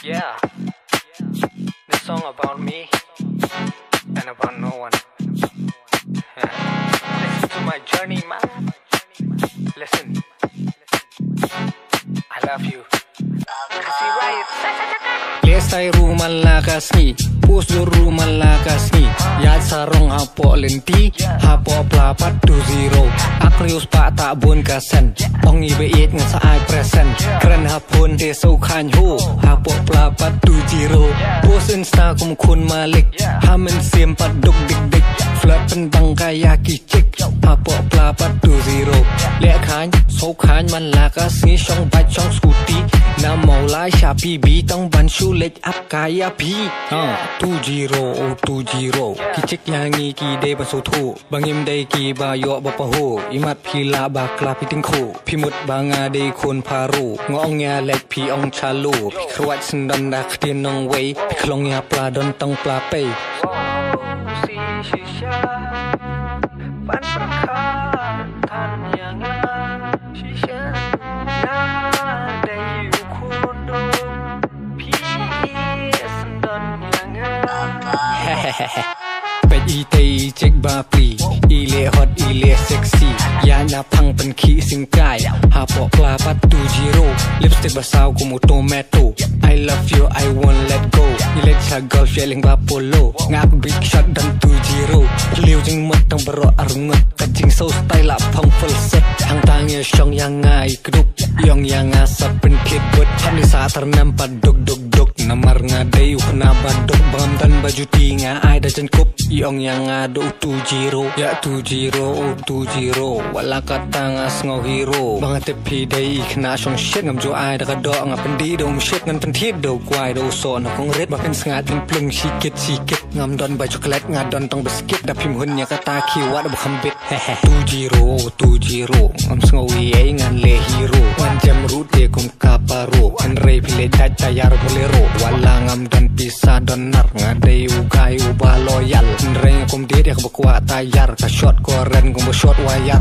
Yeah, this song about me and about no one. Listen to my journey, man. Listen, I love you. Kasih right. Lesai rumah lakas ni, pus do rumah lakas ni. Yad sarong hapo lenti, hapo pelapat 20. Akrius pak tak bun kasen, ong ibe it ngan saai present. Keren hapun te so khan hu, hapo pelapat 20. Pus insta kum kun malik, hamen sim pat duk dik dik. Flirt pen bang kaya kicik, hapo pelapat 20. Lek khan, so khan man lakas ni shong bat shong skuti. Na mau lai sha PB tong ban shu lek up kaya pi. 20 kicik yangi ki de ban so thu. Bangim de ki ba yo ba pa ho. Imat pi la ba kla pi ting khu. Pi mut banga de khon paru. Ngong nya lek pi ong chalu. Pi khwat sin don da khtien nong wei. Pi khlong ya pla don tong pla pe. Si shisha, pan perkan tan yang shisha. Na day ukundo, PS dan yang. Bet ite cek bapli, ile hot ile sexy. Ya na pang pen ki sing kai. Hapo pelapat 20. Lipstick basau kumu tomato. I love you, I won't let go. Ile cagol feeling bapolo. Ngap big shot dan 20. Liu jing mut tang bero arungut. Kacing so style la pang full set. Hang tangnya shong yang ngai keduk. Yong yang asap pen kid buat. Hamni saat ternampak duk duk duk. Namar ngadai kenapa duk. Bangam dan baju tinga ai dah jengkup. Yong yang ada 20. Ya 20 wala kata ngas ngau hero. Bangat tepi day kena shong shit ngam jo ai dah kadok ngap pendi dong shit ngan pentit do kwai do so na kong red makin sengat plung sikit ngam don baju coklat ngadon tong biskit dah pim hunnya kata kiwat bukhambit. 20 ngam ngau ye ngan le hero. Wan jam rute kum kaparo kan re pile tayar bolero. Wala ngam don pisah don nar ngadai ugai uba loyal. Reng kum dia bakwa tayar ka shot koren kum shot wayar.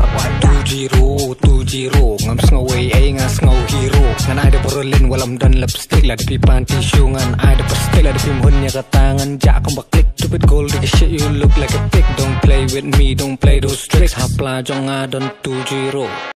20 ngam ngau ye ngas ngau hero. Ngan ada berlin walam don lipstick la di pipan tisu ngan ada pastel la di pim hunnya katangan jak kum baklik. Stupid gold like shit you look like a pig. Don't play with me, don't play those tricks. Hapla jong adon 20.